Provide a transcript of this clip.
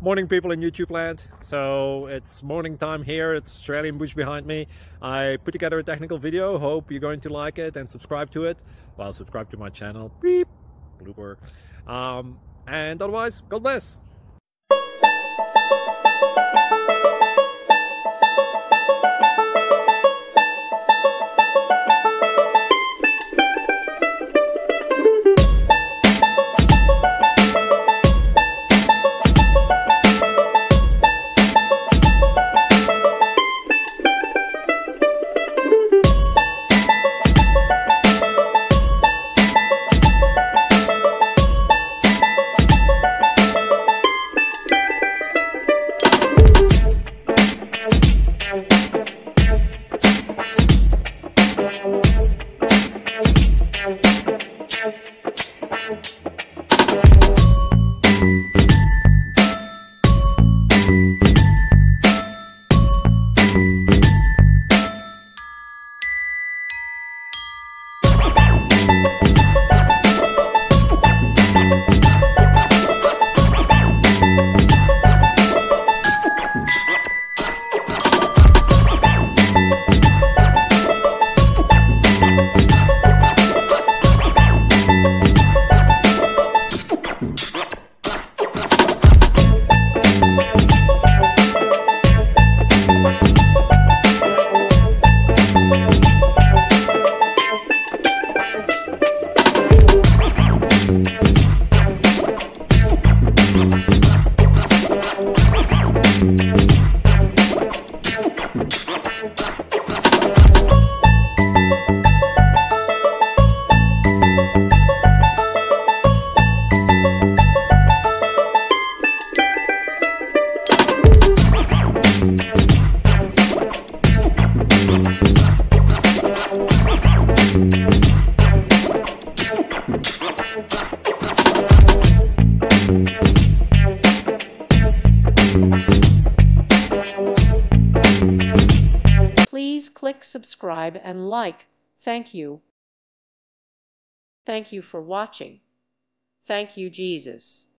Morning, people in YouTube land. So it's morning time here. It's Australian bush behind me. I put together a technical video. Hope you're going to like it and subscribe to it. Well, subscribe to my channel. Beep, blooper. And otherwise, God bless. Please click subscribe and like. Thank you. Thank you for watching. Thank you, Jesus.